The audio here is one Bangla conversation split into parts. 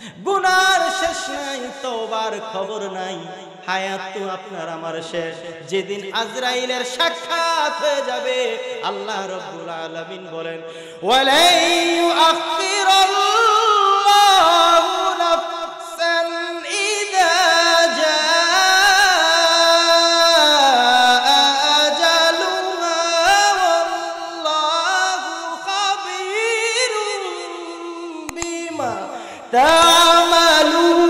গুনার শেষ নাই, তওবার খবর নাই, হায়াত তো আপনার আমার শেষ। যেদিন আজরাইলের সাক্ষাৎ হয়ে যাবে, আল্লাহ রাব্বুল আলামিন বলেন, ওয়ালা ইউআখিরুল্লাহু নাফসান ইযা জাআ আজালুহা ওয়াল্লাহু খাবীরুম বিমা তা'মালুন।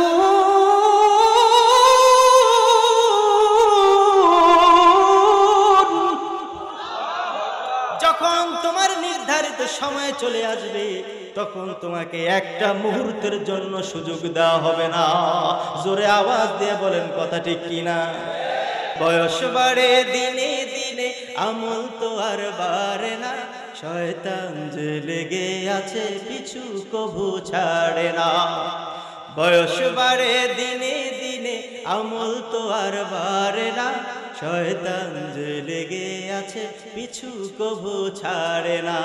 যখন তোমার নির্ধারিত সময় চলে আসবে, তখন তোমাকে একটা মুহূর্তের জন্য সুযোগ দেওয়া হবে না। জোরে আওয়াজ দিয়ে বলেন কথা ঠিক কিনা? বয়স বাড়ে দিনে দিনে, আমল তো আর বাড়ে না, শয়তান যে লেগে আছে পিছু কভু ছাড়ে না। বয়স বাড়ে দিনে দিনে, আমল তো আর বাড়ে না, শয়তান যে লেগে আছে পিছু কভু ছাড়ে না।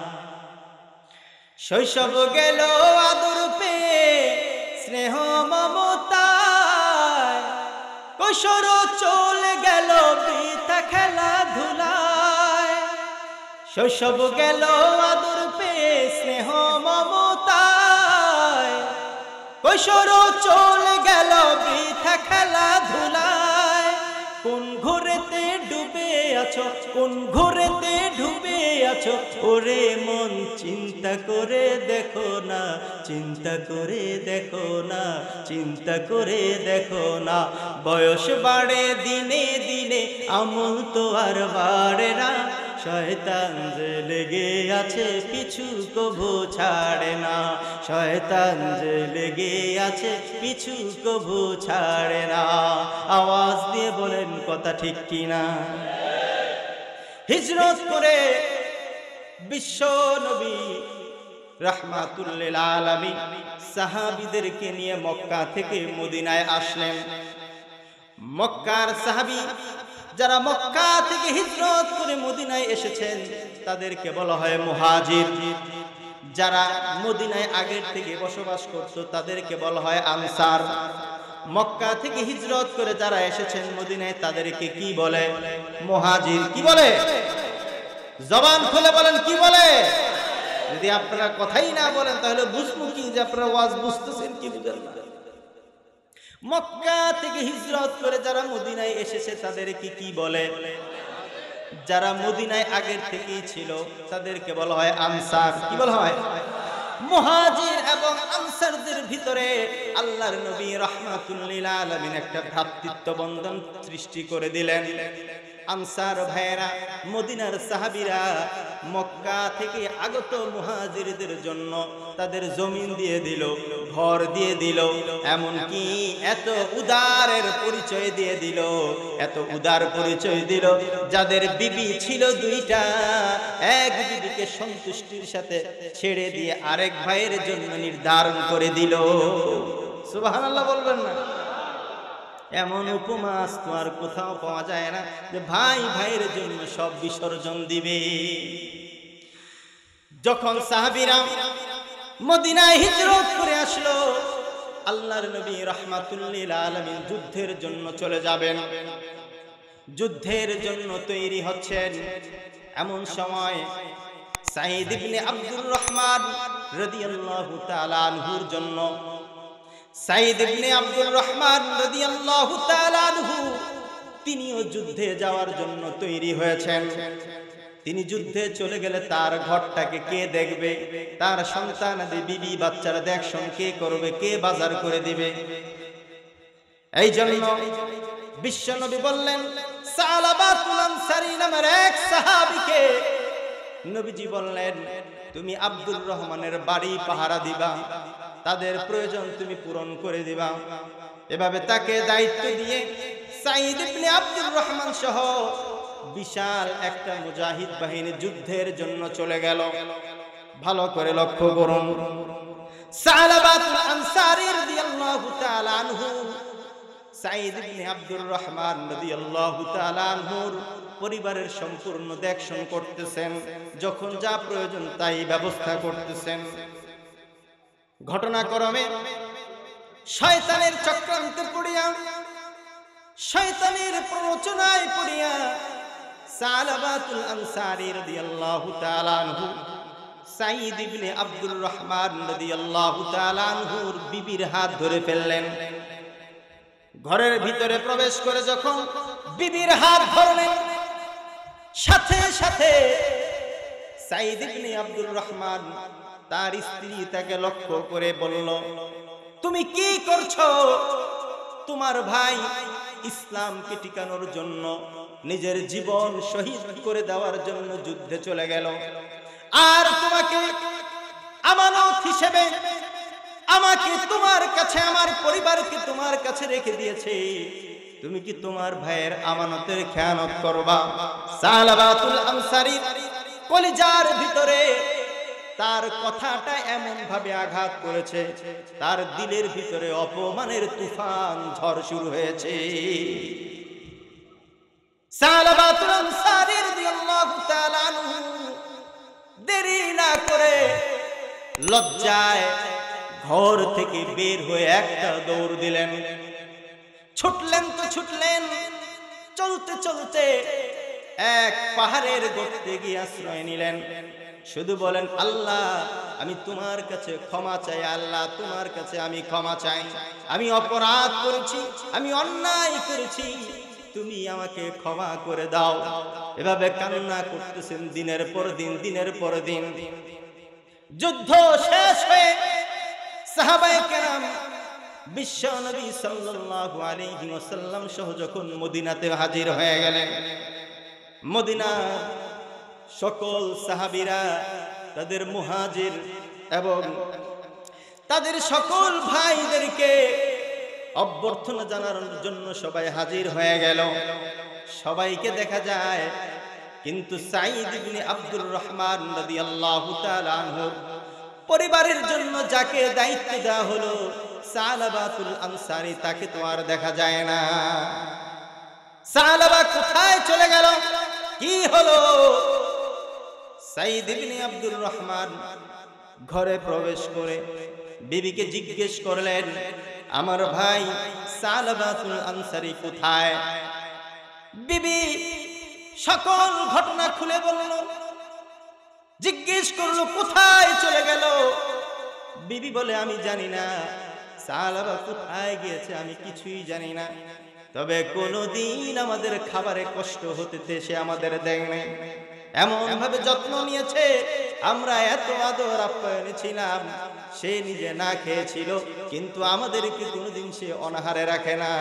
শৈশব গেল আদর পেয়ে স্নেহ মমতায়, কৈশোর চলে গেল বৃথা খেলাধুলায়। শৈশব গেল আদর পেয়ে স্নেহ মমতায়, কৈশোর চলে গেল বৃথা খেলাধুলায়। কোন ঘোরেতে ডুবে আছো, কোন ঘোরেতে ডুবে আছো, ওরে মন চিন্তা করে দেখো না, চিন্তা করে দেখো না, চিন্তা করে দেখো না। বয়স বাড়ে দিনে দিনে, আমল তো আর বাড়ে না, শয়তান যে লেগে আছে পিছু কভু ছাড়ে না, শয়তান যে লেগে আছে পিছু কভু ছাড়ে না। আওয়াজ দিয়ে বলেন কথা ঠিক কিনা? হিজরত করে বিশ্ব নবী রাহমাতুল লিল আলামিন সাহাবীদেরকে নিয়ে মক্কা থেকে মদিনায় আসলেন। মক্কার সাহাবী যারা মক্কা থেকে হিজরত করে মদিনায় এসেছেন, তাদেরকে বলা হয় মুহাজির। যারা মদিনায় আগের থেকে বসবাস করত, তাদেরকে বলা হয় আনসার। মক্কা থেকে হিজরত করে যারা এসেছেন মদিনায়, তাদেরকে কি বলে? মুহাজির। কি বলে? জবান খুলে বলেন, কি বলে? যদি আপনারা কথাই না বলেন, তাহলে বুঝবো কি যে আপনারা ওয়াজ বুঝতেছেন কি বুঝেন না? মক্কা থেকে হিজরত করে যারা মদিনায় এসেছে, তাদেরকে কি বলে? যারা মদিনায় আগের থেকেই ছিল, তাদেরকে বলা হয় আনসার। কি বলা হয়? মুহাজির এবং আনসারদের ভিতরে আল্লাহর নবী রাহমাতুল লিল আলামিন একটা ভ্রাতৃত্ব বন্ধন সৃষ্টি করে দিলেন। আনসার ভাইয়েরা, মদিনার সাহাবীরা মক্কা থেকে আগত মুহাজিরদের জন্য তাদের জমিন দিয়ে দিল, ঘর দিয়ে দিল, এমনকি এত উদারের পরিচয় দিয়ে দিল, এত উদার পরিচয় দিল, যাদের বিবি ছিল দুইটা, এক বিবিকে সন্তুষ্টির সাথে ছেড়ে দিয়ে আরেক ভাইয়ের জন্য নির্ধারণ করে দিল। সুবহানাল্লাহ বলবেন না? এমন উপমা তো আর কোথাও পাওয়া যায় না যে ভাই ভাইয়ের জন্য সব বিসর্জন দিবে। যখন সাহাবীরা মদিনায় হিজরত করে আসলো, আল্লাহর নবী রাহমাতুল লিল আলামিন যুদ্ধের জন্য চলে যাবেন, যুদ্ধের জন্য তৈরি হচ্ছেন। এমন সময় সাঈদ ইবনে আব্দুর রহমান রাদিয়াল্লাহু তাআলা আনহুর জন্য, সাঈদ ইবনে আব্দুর রহমান রাদিয়াল্লাহু তাআলা আনহু তিনিও যুদ্ধে যাওয়ার জন্য তৈরি হয়েছেন। তিনি যুদ্ধে চলে গেলে তার ঘরটাকে কে দেখবে? তার সন্তানাদি বিবি বাচ্চারা দেখশন কে করবে? কে বাজার করে দিবে? এই জন্য বিশ্বনবী বললেন, সালাবাতুল আনসারী নামের এক সাহাবীকে নবীজি বললেন, তুমি আব্দুর রহমানের বাড়ি পাহারা দিবা, তাদের প্রয়োজন তুমি পূরণ করে দিবা। এভাবে তাকে দায়িত্ব দিয়ে সাঈদ ইবনে আব্দুর রহমান সহ বিশাল একটা মুজাহিদ বাহিনী যুদ্ধের জন্য চলে গেল। ভালো করে লক্ষ্য করুন, সালাবাতুল আনসারী রাদিয়াল্লাহু তাআলা আনহু সাঈদ ইবনে আব্দুর রহমান রাদিয়াল্লাহু তাআলা আনহুর পরিবারের সম্পূর্ণ দেখশন করতেছেন, যখন যা প্রয়োজন তাই ব্যবস্থা করতেছেন। ঘটনাক্রমে শয়তানের চক্রান্তে পড়িয়া, শয়তানের প্ররোচনায় পড়িয়া সালাবাতুল আনসারী রাদিয়াল্লাহু তাআলা আনহু সাঈদ ইবনে আব্দুর রহমান রাদিয়াল্লাহু তাআলা আনহুর বিবির হাত ধরে ফেললেন। ঘরের ভিতরে প্রবেশ করে যখন বিবির হাত ধরলেন, সাথে সাথে সাঈদ ইবনে আব্দুর রহমান তার স্ত্রী তাকে লক্ষ্য করে বলল, তুমি কি করছো? তোমার ভাই ইসলামকে টিকানোর জন্য নিজের জীবন শহীদ করে দেওয়ার জন্য যুদ্ধে চলে গেল, আর তোমাকে আমানত হিসেবে আমাকে তোমার কাছে, আমার পরিবারকে তোমার কাছে রেখে দিয়েছে। তুমি কি তোমার ভাইয়ের আমানতের খেয়ানত করবা? সালাবাতুল আনসারী কলিজার ভিতরে তার কথাটা এমন ভাবে আঘাত করেছে, তার দিলের ভিতরে অপমানের তুফান ঝড় শুরু হয়েছে। সালাবাতুল আনসারী রাদিয়াল্লাহু তাআলা আনহু দেরি না করে লজ্জায় ঘর থেকে বের হয়ে একটা দৌড় দিলেন। ছুটলেন তো ছুটলেন, চলতে চলতে এক পাহাড়ের গর্তে গিয়ে আশ্রয় নিলেন। শুধু বলেন, আল্লাহ আমি তোমার কাছে ক্ষমা চাই, আল্লাহ তোমার কাছে আমি ক্ষমা চাই, আমি অপরাধ করেছি, আমি অন্যায় করেছি, তুমি আমাকে ক্ষমা করে দাও। এভাবে কান্না করতেছেন দিনের পর দিন, দিনের পর দিন। যুদ্ধ শেষ হয়ে সাহাবায়ে কেরাম বিশ্ব নবী সাল্লাল্লাহু আলাইহি ওয়াসাল্লাম সহ যখন মদিনাতে হাজির হয়ে গেলেন, মদিনার সকল সাহাবীরা তাদের মুহাজির এবং তাদের সকল ভাইদেরকে অভ্যর্থনা জানানোর জন্য সবাই হাজির হয়ে গেল। সবাইকে দেখা যায়, কিন্তু সাঈদ ইবনে আব্দুর রহমান রাদিয়াল্লাহু তাআলা আনহুর পরিবারের জন্য যাকে দায়িত্ব দেওয়া হলো সালাবাতুল আনসারী, তাকে তো আর দেখা যায় না। সালাবা কোথায় চলে গেল? কি হলো? সাঈদ ইবনে আব্দুর রহমান ঘরে প্রবেশ করে বিবিকে জিজ্ঞেস করলেন, আমার ভাই সালাবাতুল আনসারী কোথায়? বিবি সকল ঘটনা খুলে বলল। জিজ্ঞেস করলো কোথায় চলে গেল? বিবি বলে, আমি জানি না সালাবা কোথায় গিয়েছে, আমি কিছুই জানি না। তবে কোনদিন আমাদের খাবারে কষ্ট হতে সে আমাদের দেয়নি, এমন ভাবে যত্ন নিয়েছে, আমরা এত আদর আপ্যায়নে ছিলাম, সে নিজে না খেয়েছিল, কিন্তু আমাদেরকে কোনদিন সে অনাহারে রাখে না।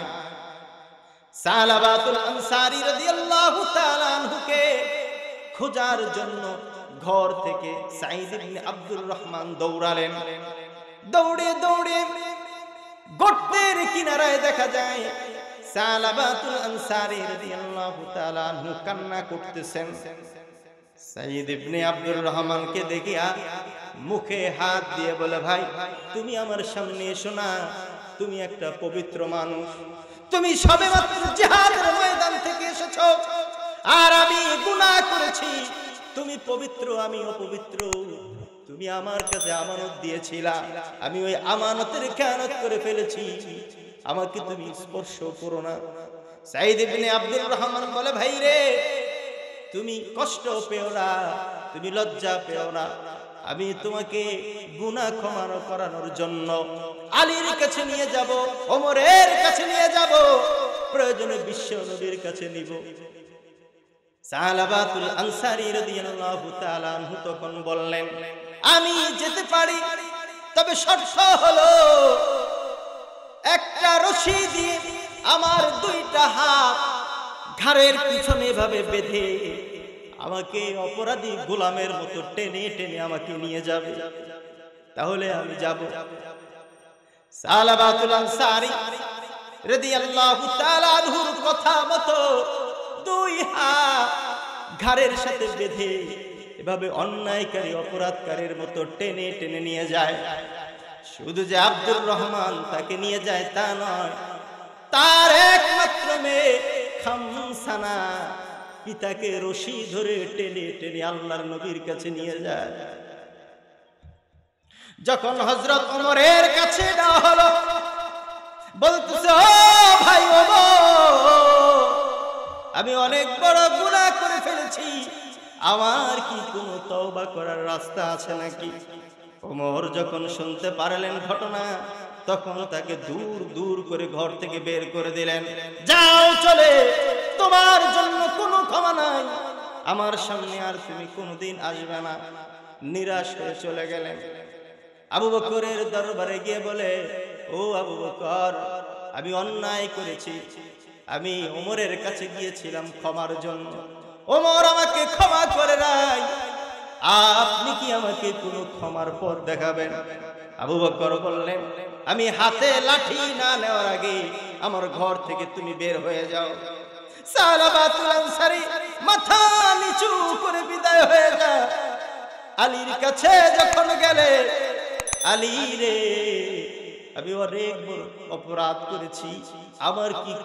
সালাবাতুল আনসারী রাদিয়াল্লাহু তাআলা আনহুকে খোঁজার জন্য ঘর থেকে সাঈদ ইবনে আব্দুর রহমান দৌড়ালেন। দৌড়ে দৌড়ে গর্তের কিনারায় দেখা যায় সালাবাতুল আনসারী রাদিয়াল্লাহু তাআলা আনহু কান্না করতেছেন। সাঈদ ইবনে আব্দুর রহমানকে দেখিয়া মুখে হাত দিয়ে বলে, ভাই তুমি আমার সামনে এসো না, তুমি একটা পবিত্র মানুষ, তুমি সবেমাত্র জিহাদের ময়দান থেকে এসেছো, আর আমি গুনাহ করেছি, তুমি পবিত্র আমি অপবিত্র, তুমি আমার কাছে আমানত দিয়েছিলা, আমি ওই আমানতের খেয়ানত করে ফেলেছি, আমাকে তুমি স্পর্শ করো না। সাঈদ ইবনে আব্দুর রহমান বলে, ভাই রে তুমি কষ্ট পেও না, তুমি লজ্জা পেও না, আমি তোমাকে গুনাহ ক্ষমা করানোর জন্য আলীর কাছে নিয়ে যাব, ওমরের কাছে নিয়ে যাব, প্রয়োজনে বিশ্ব নবীর কাছে নিব। সালাবাতুল আনসারী রাদিয়াল্লাহু তাআলা আনহু তখন বললেন, আমি যেতে পারি, তবে শর্ত হলো একটা রশি দিয়ে আমার দুইটা হাত ঘাড়ের পিছনে ভাবে বেঁধে আমাকে অপরাধী গোলামের মতো টেনে টেনে আমাকে নিয়ে যাবে, তাহলে আমি যাব। সালাবাতুল আনসারী রাদিয়াল্লাহু তাআলা আনহুর কথা মতো দুই হাত ঘাড়ের সাথে বেঁধে এভাবে অন্যায়কারী অপরাধকারীর মতো টেনে টেনে নিয়ে যায়। শুধু যে আব্দুর রহমান তাকে নিয়ে যায় তা নয়, তার একমাত্র মেয়ে খামসানা পিতাকে রশি ধরে টেনে টেনে আল্লাহর নবীর কাছে নিয়ে যায়। যখন হযরত ওমরের কাছে দেওয়া হলো, বলতেছে, ও ভাই ওমর, আমি অনেক বড় গুনাহ করে ফেলেছি, আমার কি কোনো তওবা করার রাস্তা আছে নাকি? ওমর যখন শুনতে পারলেন ঘটনা, তখন তাকে দূর দূর করে ঘর থেকে বের করে দিলেন। যাও চলে, তোমার জন্য কোনো ক্ষমা নাই, আমার সামনে আর তুমি কোনোদিন আসবে না। নিরাশ হয়ে চলে গেলেন। আবু বকরের দরবারে গিয়ে বলে, ও আবু বকর, আমি অন্যায় করেছি, আমি ওমরের কাছে গিয়েছিলাম ক্ষমার জন্য, ওমর আমাকে ক্ষমা করে নাই, আপনি কি আমাকে কোনো ক্ষমার পথ দেখাবেন? আবু বকর বললেন, আমি হাতে লাঠি না নেওয়ার আগে আমার ঘর থেকে তুমি বের হয়ে যাও। সালাবাতুল আনসারী মাথা নিচু করে বিদায় হয়ে যায়। আলীর কাছে যখন গেলে, আলী রে, আমি অনেক বড় অপরাধ করেছি, আমার কি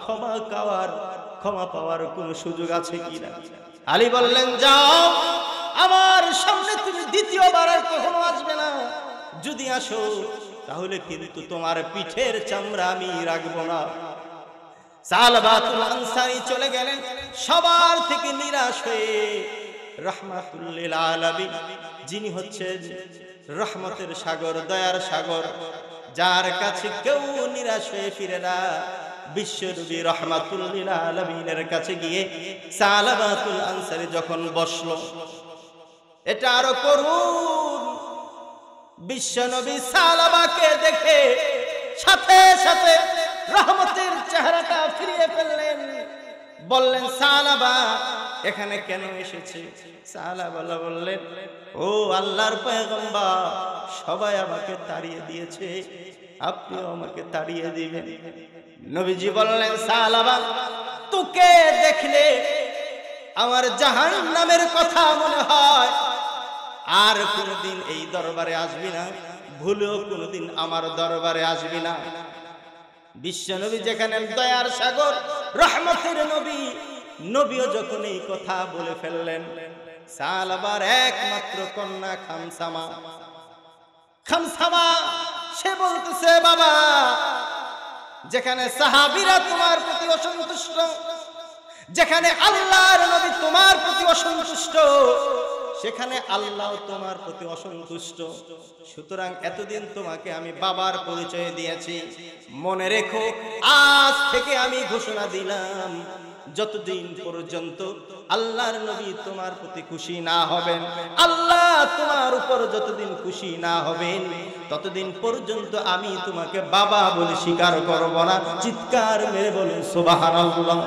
ক্ষমা পাওয়ার কোনো সুযোগ আছে কিনা? আলী বললেন, যাও, আমার সামনে তুমি দ্বিতীয়বার আর কখনো আসবে না, যদি আসো তাহলে কিন্তু তোমার পিঠের চামড়া আমি রাখবো না। সালাবাতুল আনসারী চলে গেলেন, সবার থেকে নিরাশ হয়ে। রাহমাতুল লিল আলামিন, যিনি হচ্ছেন রহমতের সাগর, দয়ার সাগর, যার কাছে কেউ নিরাশ হয়ে ফিরে না, বিশ্বনবী রাহমাতুল লিল আলামিনের কাছে গিয়ে সালাবাতুল আনসারী যখন বসলো, এটা আরো করুন। বিশ্বনবী সালাবাকে দেখে সাথে সাথে রহমতের চেহারাটা ফিরিয়ে ফেললেন। বললেন, সালাবা এখানে কেন এসেছে? সালাবা বললেন, ও আল্লাহর পয়গম্বর, সবাই আমাকে তাড়িয়ে দিয়েছে, আপনিও আমাকে তাড়িয়ে দিবেন। নবীজি বললেন, সালাবা, তোকে দেখলে আমার জাহান্নামের কথা মনে হয়, আর কোনদিন এই দরবারে আসবি না, ভুলেও কোনদিন আমার দরবারে আসবি না। বিশ্বনবী যেখানে দয়ার সাগর, রহমতের নবী, নবীও যখন এই কথা বলে ফেললেন, সালাবার একমাত্র কন্যা খামসামা সে বলতেছে, বাবা, যেখানে সাহাবীরা তোমার প্রতি অসন্তুষ্ট, যেখানে আল্লাহর নবী তোমার প্রতি অসন্তুষ্ট, সেখানে আল্লাহ তোমার প্রতি অসন্তুষ্ট। সুতরাং এতদিন তোমাকে আমি বাবার পরিচয় দিয়েছি, মনে রেখো, আজ থেকে আমি ঘোষণা দিলাম, যতদিন পর্যন্ত আল্লাহর নবী তোমার প্রতি খুশি না হবেন, আল্লাহ তোমার উপর যতদিন খুশি না হবেন, ততদিন পর্যন্ত আমি তোমাকে বাবা বলে স্বীকার করব না। চিৎকার মেরে বলুন সুবহানাল্লাহ।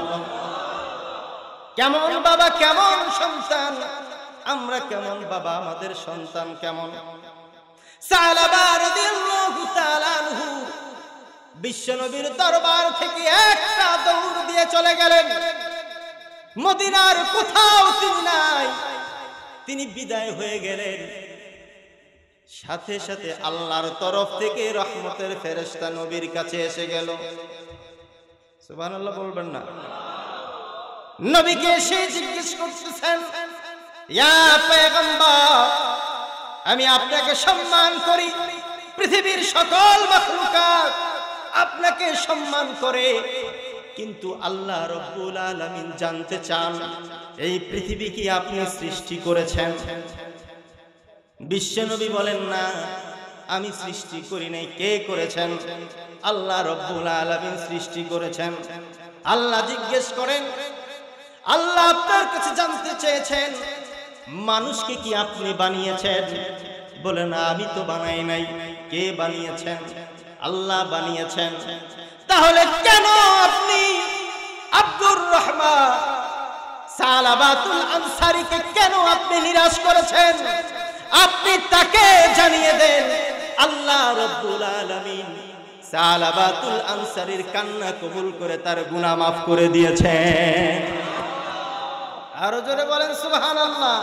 কেমন বাবা, কেমন সন্তান, আমরা কেমন বাবা, আমাদের সন্তান কেমন? সালাবা রাদিয়াল্লাহু তাআলা আনহু বিশ্বনবীর দরবার থেকে একটা দৌড় দিয়ে চলে গেলেন। মদিনার কোথাও তিনি নাই, তিনি বিদায় হয়ে গেলেন। সাথে সাথে আল্লাহর তরফ থেকে রহমতের ফেরেশতা নবীর কাছে এসে গেল। সুবহানাল্লাহ বলবেন না? নবীকে এসে জিজ্ঞেস করতেছেন, ইয়া পয়গম্বর, আমি আপনাকে সম্মান করি, পৃথিবীর সকল মাখলুকাত আপনাকে সম্মান করে, কিন্তু আল্লাহ রাব্বুল আলামিন জানতে চান, এই পৃথিবী কি আপনি সৃষ্টি করেছেন? বিশ্বনবী বলেন, না, আমি সৃষ্টি করি নাই। কে করেছেন? আল্লাহ রাব্বুল আলামিন সৃষ্টি করেছেন। আল্লাহ জিজ্ঞেস করেন, আল্লাহ আপনার কাছে জানতে চেয়েছেন, মানুষকে কি আপনি বানিয়েছেন? বলে, না, আমি তো বানাই নাই। কে বানিয়েছেন? আল্লাহ বানিয়েছেন। তাহলে কেন আপনি আব্দুর রহমান সালাবাতুল আনসারীকে কেন আপনি নিরাশ করেছেন? আপনি তাকে জানিয়ে দেন, আল্লাহ রাব্বুল আলামিন সালাবাতুল আনসারীর কান্না কবুল করে তার গুনাহ মাফ করে দিয়েছেন। আরো জোরে বলেন সুবহানাল্লাহ।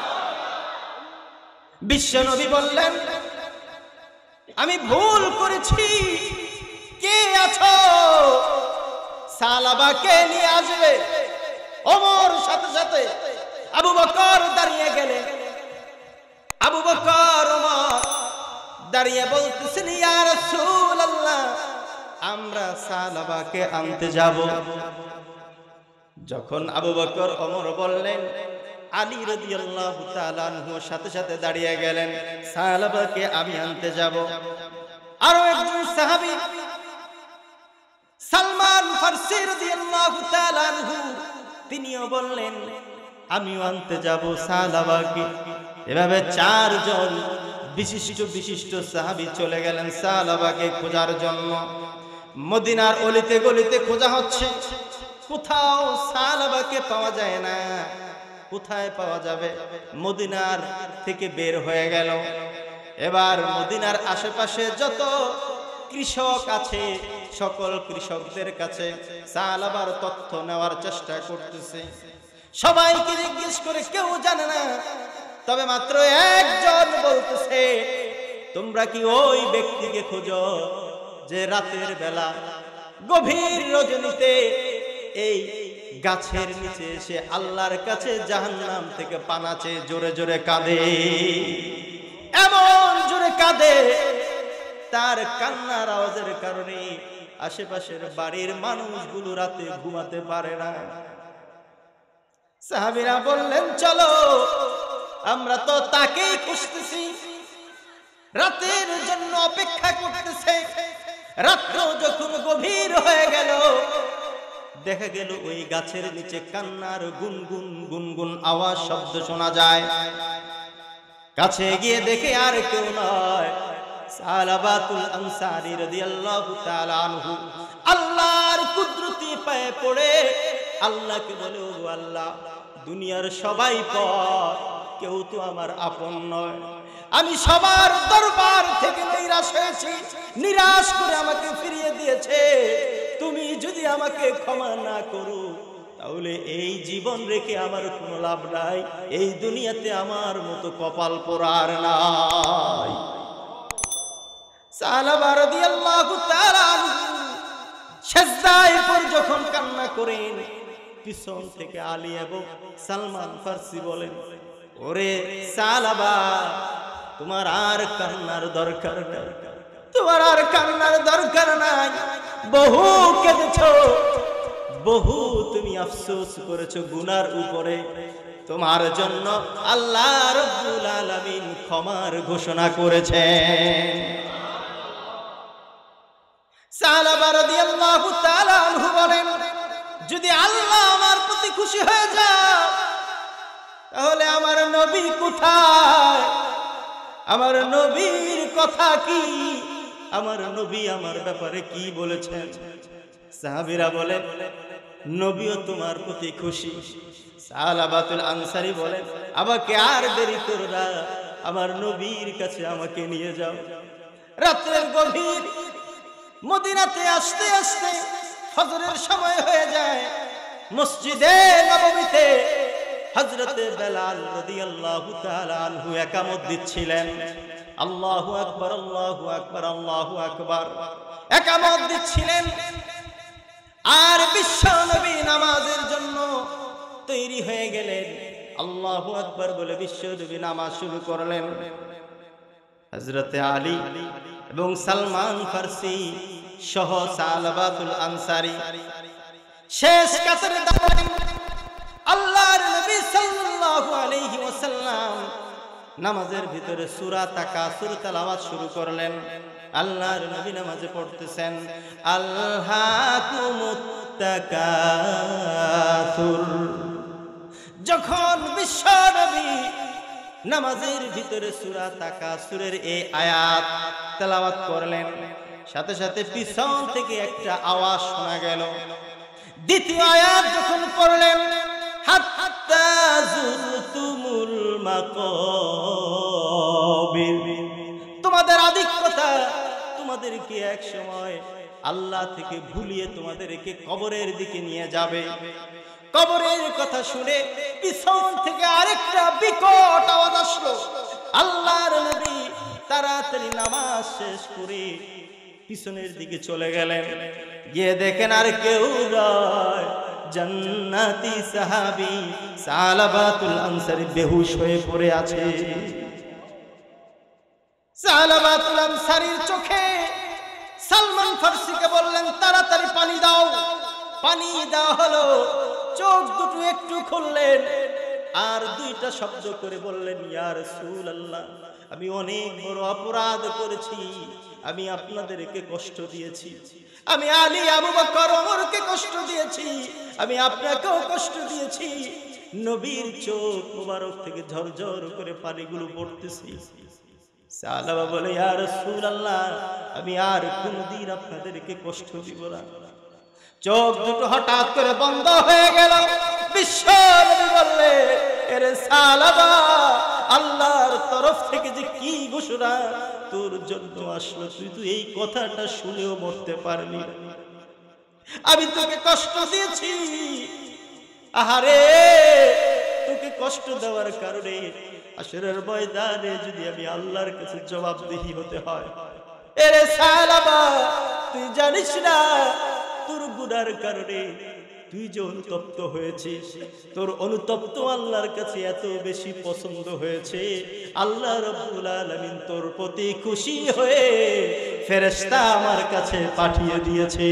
বিশ্বনবী বললেন, আমি ভুল করেছি, কে আছো? সালাবাকে নিয়ে আসবে। ওমর সাথে সাথে আবু বকর দাঁড়িয়ে গেলেন। আবু বকর ওমর দাঁড়িয়ে বলতেছেন, ইয়া রাসূলুল্লাহ, আমরা সালাবাকে আনতে যাব। যখন আবু বকর ওমর বললেন, আলী রাদিয়াল্লাহু তাআলা আনহু সাথে সাথে দাঁড়িয়ে গেলেন, সালাবাকে আমি আনতে যাব। আরো একজন সাহাবী সালমান ফারসি রাদিয়াল্লাহু তাআলা আনহু তিনিও বললেন, আমিও আনতে যাব সালাবাকে। এভাবে চারজন বিশিষ্ট বিশিষ্ট সাহাবী চলে গেলেন সালাবাকে খোঁজার জন্য। মদিনার অলিতে গলিতে খোঁজা হচ্ছে, কোথাও সালাবাকে পাওয়া যায় না। কোথায় পাওয়া যাবে? মদিনার থেকে বের হয়ে গেল। এবার মদিনার আশেপাশে যত কৃষক আছে সকল কৃষকদের কাছে সালাবার তথ্য নেওয়ার চেষ্টা করতেছে। সবাইকে জিজ্ঞেস করে কেউ জানে না, তবে মাত্র একজন বলতেছে, তোমরা কি ওই ব্যক্তিকে খোঁজো যে রাতের বেলা গভীর রজনীতে এই গাছের নিচে এসে আল্লাহর কাছে জাহান্নাম থেকে পানা চেয়ে জোরে জোরে কাঁদে, এমন জোরে কাঁদে তার কান্নার আওয়াজের কারণে আশেপাশের বাড়ির মানুষগুলো রাতে ঘুমাতে পারে না। সাহাবীরা বললেন, চলো আমরা তো তাকেই খুঁজতেছি, রাতের জন্য অপেক্ষা করতেছে। রাত্র যখন গভীর হয়ে গেল, দেখা গেল ওই গাছের নিচে কান্নার গুনগুন গুনগুন আওয়াজ শব্দ শোনা যায়। কাছে গিয়ে দেখে আর কেউ নয়, সালাবাতুল আনসারী রাদিয়াল্লাহু তাআলা আনহু আল্লাহর কুদরতি পায়ে পড়ে আল্লাহকে বলে, ও আল্লাহ, দুনিয়ার সবাই পর, কেউ তো আমার আপন নয়। আমি সবার দরবার থেকে নিরাশ হয়েছি, নিরাশ করে আমাকে ফিরিয়ে দিয়েছে। তুমি যদি আমাকে ক্ষমা না করো তাহলে এই জীবন রেখে আমার কোনো লাভ নাই, এই দুনিয়াতে আমার মতো কপাল পোড়ার নাই। সালাবা রাদিয়াল্লাহু তাআলা সিজদায় পড়ে যখন কান্না করেন, পিছন থেকে আলী এবং সালমান ফারসি বলেন, ওরে সালাবা, তোমার আর কান্নার দরকার নাই, তোমার আর কান্নার দরকার নাই। বহু কেঁদেছো, বহু তুমি আফসোস করেছো গুনার উপরে, তোমার জন্য আল্লাহ রাব্বুল আলামিন ক্ষমার ঘোষণা করেছেন। সালাবা রাদিয়াল্লাহু তাআলা আনহু বলেন, যদি আল্লাহ আমার প্রতি খুশি হয়ে যায় তাহলে আমার নবী কোথায়? আমার নবীর কথা কি? আমার নবী আমার ব্যাপারে কি বলেছেন? সাহাবীরা বলেন, নবীও তোমার প্রতি খুশি। সালাবাতুল আনসারী বলেন, আমাকে আর দেরি করো না, আমার নবীর কাছে আমাকে নিয়ে যাও। রাতের গভীর মদিনাতে আসতে আসতে ফজরের সময় হয়ে যায়। মসজিদে নববীতে হযরতে বেলাল রাদিয়াল্লাহু তাআলা আনহু ইকামত দিচ্ছিলেন। আল্লাহু আকবার, আল্লাহু আকবার, আল্লাহু আকবার ইকামত দিচ্ছিলেন। আর বিশ্ব নবী নামাজের জন্য তৈরি হয়ে গেলেন। আল্লাহু আকবার বলে বিশ্ব নবী নামাজ শুরু করলেন। হযরতে আলী এবং সালমান ফারসি সহ সালাবাতুল আনসারী শেষ কাতারে দাঁড়ালেন। আল্লাহর নবী সাল্লাল্লাহু আলাইহি ওয়াসাল্লাম নামাজের ভিতরে সূরা তাকাসুর তেলাওয়াত শুরু করলেন। আল্লাহর নবী নামাজে পড়তেছেন, আলহাকুমুত তাকাসুর। যখন বিশ্ব নবী নামাজের ভিতরে সূরা তাকাসুরের এই আয়াত তেলাওয়াত করলেন, সাথে সাথে পিছন থেকে একটা আওয়াজ শোনা গেল। দ্বিতীয় আয়াত যখন পড়লেন, হাত্তা যুরতুমুল মাকাবির, তোমাদের আধিক্যতা তোমাদেরকে এক সময় আল্লাহ থেকে ভুলিয়ে তোমাদেরকে কবরের দিকে নিয়ে যাবে। কবরের কথা শুনে পিছন থেকে আরেকটা বিকট আওয়াজ আসলো। আল্লাহর নবী তাড়াতাড়ি নামাজ শেষ করে পিছনের দিকে চলে গেলেন। গিয়ে দেখেন আর কেউ নয়, জান্নাতি সাহাবী সালাবাতুল আনসারী বেহুশ হয়ে পড়ে আছে। সালাবাতুল আনসারীর চোখে সালমান ফার্সিকে বললেন তাড়াতাড়ি পানি দাও। পানি দেওয়া হলো। চোখ দুটো একটু খুললেন আর দুইটা শব্দ করে বললেন, ইয়া রাসূলুল্লাহ, আমি অনেক বড় অপরাধ করেছি, আমি আপনাদেরকে কষ্ট দিয়েছি, আমি আলী আবু বকর ওমরকে কষ্ট দিয়েছি, আমি আপনাকেও কষ্ট দিয়েছি। নবীর চোখ মোবারক থেকে ঝরঝর করে পানিগুলো পড়তেছে। সাহাবা বলে, ইয়া রাসূলুল্লাহ, আমি আর কোনদিন আপনাদেরকে কষ্ট দিব না। চোখ দুটো হঠাৎ করে বন্ধ হয়ে গেল। বিশ্ব নবী বললেন, এরে সাহাবা, আল্লাহর তরফ থেকে যে কি ঘোষণা তোর জন্য আসলো, তুই তো এই কথাটা শুনেও মরতে পারলি না। আমি তোকে কষ্ট দিয়েছি। আহারে, তোকে কষ্ট দেওয়ার কারণে হাশরের ময়দানে যদি আমি আল্লাহর কাছে জবাবদিহি হতে হয়, এরে সাহাবা, তুই জানিস না তোর গুনার কারণে তুই যে অনুতপ্ত হয়েছিস, তোর অনুতপ্ত আল্লাহর কাছে এত বেশি পছন্দ হয়েছে, আল্লাহ রাব্বুল আলামিন তোর প্রতি খুশি হয়ে ফেরেশতা আমার কাছে পাঠিয়ে দিয়েছে।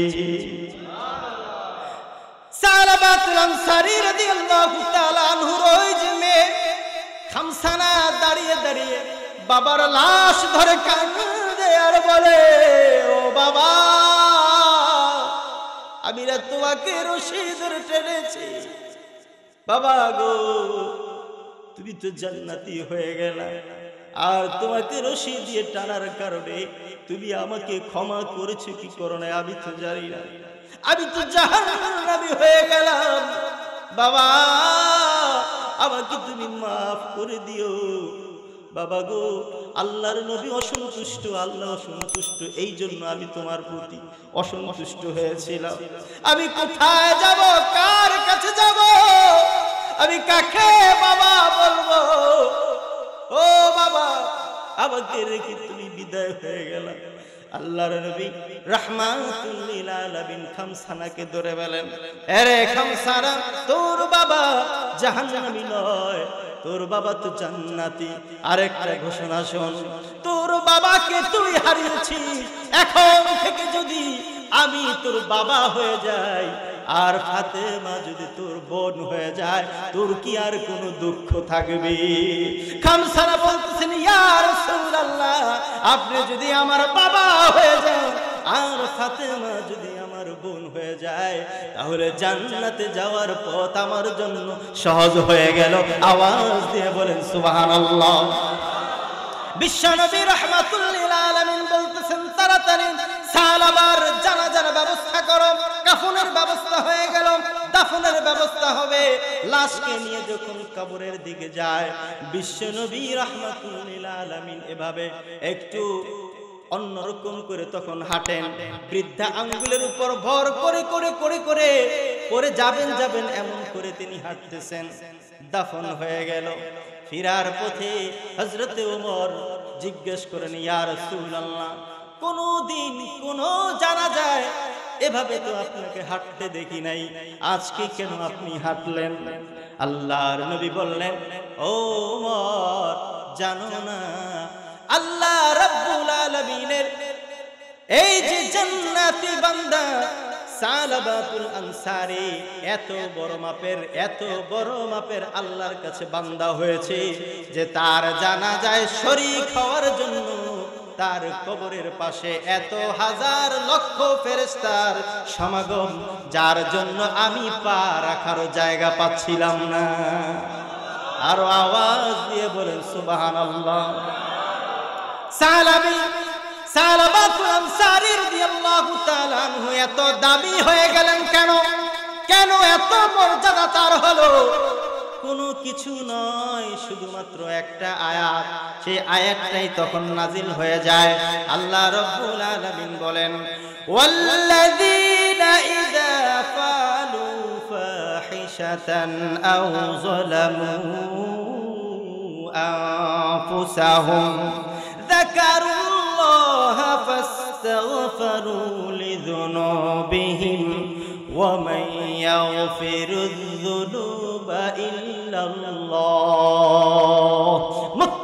সালাবাতুল আনসারী রাদিয়াল্লাহু তাআলা আনহুর ওই যে মেয়ে খামসানা দাঁড়িয়ে দাঁড়িয়ে বাবার লাশ ধরে কাঁদে আর বলে, ও বাবা, আমি না তোমাকে রশি ধরে টেনেছি, বাবা গো, তুমি তো জান্নাতি হয়ে গেলা, আর তোমাকে রশি দিয়ে টানার কারণে তুমি আমাকে ক্ষমা করেছো কি করো না আমি তো জানি না, আমি তো জাহান্নামী হয়ে গেলাম, বাবা আমাকে তুমি মাফ করে দিও। বাবা গো, আল্লাহর নবী অসন্তুষ্ট, আল্লাহ অসন্তুষ্ট, এই জন্য আমি তোমার প্রতি অসন্তুষ্ট হয়েছিলাম। আমি কোথায় যাব, কার কাছে যাব, আমি কাকে বাবা বলবো? ও বাবা, আমাকে রেখে তুমি বিদায় হয়ে গেলা। আল্লাহর নবী রাহমাতুল লিল আলামিন খামসানাকে ধরে বলেন, আরে খামসানা, তোর বাবা জাহান্নামী নয়, তোর বাবা তো জান্নাতি। আরেকটা ঘোষণা শোন, তোর বাবাকে তুই হারিয়েছিস, এখন থেকে যদি আমি তোর বাবা হয়ে যাই আর ফাতেমা যদি তোর বোন হয়ে যায়, তোর কি আর কোনো দুঃখ থাকবে? খামসানা বলতেছেন, ইয়া রাসূলুল্লাহ, আপনি যদি আমার বাবা হয়ে যান আর ফাতেমা যদি আমার বোন হয়ে যায়, তাহলে জান্নাতে যাওয়ার পথ আমার জন্য সহজ হয়ে গেল। আওয়াজ দিয়ে বলেন সুবহানাল্লাহ। বিশ্বনবী রাহমাতুল লিল আলামিন বলতেছেন, তাড়াতাড়ি সাহাবার জানাজার ব্যবস্থা করো। কাফনের ব্যবস্থা হয়ে গেল, দাফনের ব্যবস্থা হবে। লাশকে নিয়ে যখন কবরের দিকে যায়, বিশ্বনবী রাহমাতুল লিল আলামিন এভাবে একটু অন্যরকম করে তখন হাঁটেন। বৃদ্ধা আঙ্গুলের উপর ভর করে করে করে করে করে যাবেন এমন করে তিনি হাঁটতেছেন। দাফন হয়ে গেল। ফিরার পথে হযরত ওমর জিজ্ঞেস করেন, ইয়া রাসূলুল্লাহ, কোনদিন কোন জানাজায় এভাবে তো আপনাকে হাঁটতে দেখি নাই, আজকে কেন আপনি হাঁটলেন? আল্লাহর নবী বললেন, ও ওমর, জানো না আল্লাহ রাব্বুল আলামিনের এই যে জান্নাতি বান্দা সালাবাতুল আনসারী এত বড় মাপের আল্লাহর কাছে বান্দা হয়েছে যে তার জানাজায় শরীক হওয়ার জন্য তার কবরের পাশে এত হাজার লক্ষ ফেরেশতার সমাগম, যার জন্য আমি পা রাখার জায়গা পাচ্ছিলাম না। আরো আওয়াজ দিয়ে বলেন সুবহানাল্লাহ। সালাবাতুল আনসারী রাদিয়াল্লাহু তাআলা আনহু এত দাবি হয়ে গেলেন কেন? কেন এত মর্যাদা তার হলো? কোনো কিছু নয়, শুধুমাত্র একটা আয়াত। সেই আয়াতটাই তখন নাজিল হয়ে যায়। আল্লাহ রাব্বুল আলামিন বলেন, ওয়াল্লাযীনা ইযা ফাআলু ফাহিশাতান আও যালামু আনফুসাহুম যাকারুল্লাহা ফাস্তাগফিরু লিযুনুবিহিম ওয়া মান ইয়াগফিরুয যুনুবা ইল্লাল্লাহ। মুত্তাকিদের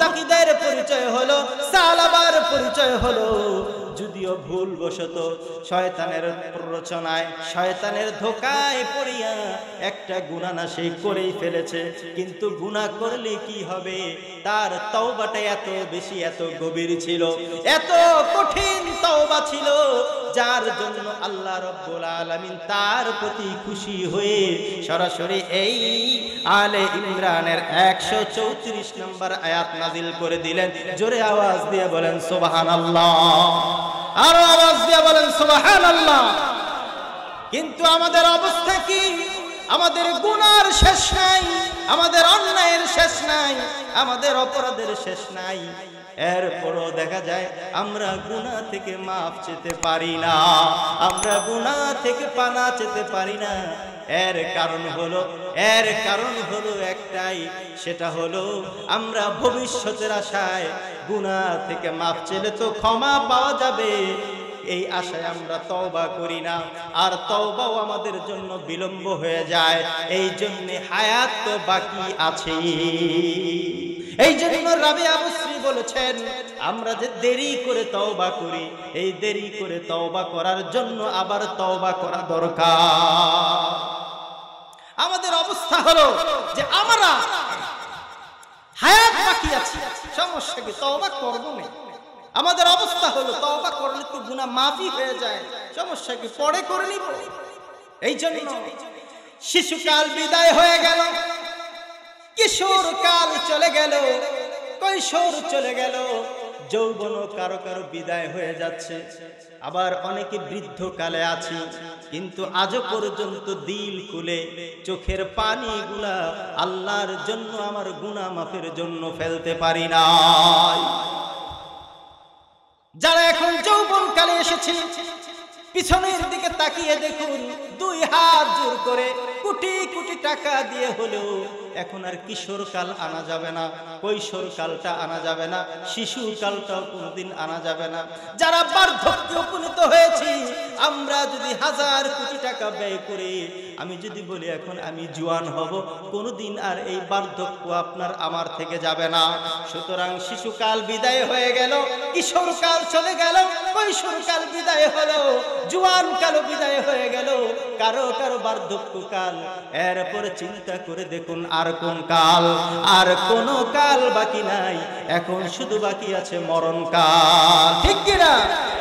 আবদের পরিচয় হলো, সালাবার পরিচয় হলো। যদিও ভুলবশত শয়তানের প্ররোচনায়, শয়তানের ধোকায় পড়িয়া একটা গুনাহ না সে করেই ফেলেছে, কিন্তু গুনাহ করলে কি হবে, তার তওবাটা এত বেশি, এত গভীর ছিল, এত কঠিন তওবা ছিল, যার জন্য আল্লাহ রাব্বুল আলামিন তার প্রতি খুশি হয়ে সরাসরি এই আলে ইমরানের 134 নম্বর আয়াত নাজিল করে দিলেন। জোরে আওয়াজ দিয়ে বলেন সুবহানাল্লাহ, আরো আওয়াজ দিয়ে বলেন সুবহানাল্লাহ। কিন্তু আমাদের অবস্থা কি? আমাদের গুনার শেষ নাই, আমাদের অন্যায়ের শেষ নাই, আমাদের অপরাধের শেষ নাই। এরপরও দেখা যায় আমরা গুনাহ থেকে মাফ চেতে পারি না, আমরা গুনাহ থেকে পানা চেতে পারি না। এর কারণ হলো একটাই, সেটা হলো আমরা ভবিষ্যতের আশায় গুনাহ থেকে মাফ চেলে তো ক্ষমা পাওয়া যাবে, এই আশায় আমরা তওবা করি না, আর তওবাও আমাদের জন্য বিলম্ব হয়ে যায়। এই জন্য হায়াত তো বাকি আছে। এই জন্য রাবিয়া বসরি বলেছেন, আমরা যে দেরি করে তওবা করি, এই দেরি করে তওবা করার জন্য আবার তওবা করা দরকার। আমাদের অবস্থা হলো যে আমরা হায়াত বাকি আছে, সমস্যা কি, তওবা করব না। আমাদের অবস্থা হলো তওবা করলে তো গুনাহ মাফি হয়ে যায়, সমস্যা কি, পরে করে নিব। এই জন্য শিশুকাল বিদায় হয়ে গেল, কিশোর কাল চলে গেল, কৈশোর চলে গেল, যৌবন কারো কারো বিদায় হয়ে যাচ্ছে, আবার অনেকে বৃদ্ধ কালে আছি, কিন্তু আজও পর্যন্ত দিল খুলে চোখের পানিগুলা আল্লাহর জন্য, আমার গুনাহ মাফের জন্য ফেলতে পারি না। যারা এখন যৌবন কালে এসেছে, পিছনের দিকে তাকিয়ে দেখুন, 2 হাত জোর করে কোটি কোটি টাকা দিয়ে হলেও এখন আর কিশোর কাল আনা যাবে না, কৈশোর কালটা আনা যাবে না, শিশু কালটাও কোনোদিন আনা যাবে না। যারা বার্ধক্যে উপনীত হয়েছি, আমরা যদি 1000 কোটি টাকা ব্যয় করে আমি যদি বলি এখন আমি জওয়ান হব, কোনোদিন আর এই বার্ধক্য আপনার আমার থেকে যাবে না। সুতরাং শিশুকাল বিদায় হয়ে গেল, কিশোর কাল চলে গেল, কৈশোর কাল বিদায় হলো, জওয়ান কাল বিদায় হয়ে গেল, কারো কারো বার্ধক্য কাল। এরপরে চিন্তা করে দেখুন আর কোন কাল, আর কোন কাল বাকি নাই, এখন শুধু বাকি আছে মরণ কাল, ঠিক কিনা?